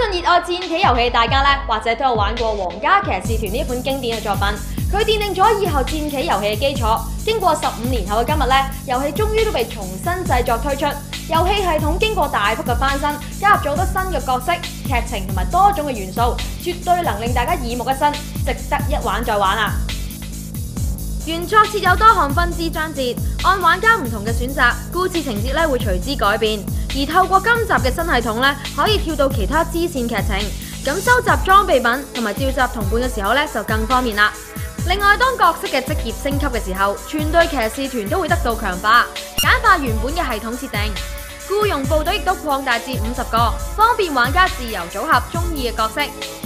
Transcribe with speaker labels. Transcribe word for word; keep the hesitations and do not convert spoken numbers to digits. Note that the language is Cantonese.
Speaker 1: 信熱愛戰棋遊戲大家咧，或者都有玩過《皇家騎士團》呢一款經典嘅作品，佢奠定咗以後戰棋遊戲嘅基礎。經過十五年後嘅今日咧，遊戲終於都被重新製作推出。遊戲系統經過大幅嘅翻新，加入咗好多新嘅角色、劇情同埋多種嘅元素，絕對能令大家耳目一新，值得一玩再玩啊！原作設有多項分支章節，按玩家唔同嘅選擇，故事情節咧會隨之改變。而透過今集嘅新系統咧，可以跳到其他支線劇情，咁收集裝備品同埋召集同伴嘅時候咧就更方便啦。另外，當角色嘅職業升級嘅時候，全隊騎士團都會得到強化，簡化原本嘅系統設定。僱傭部隊亦都擴大至五十個，方便玩家自由組合中意嘅角色。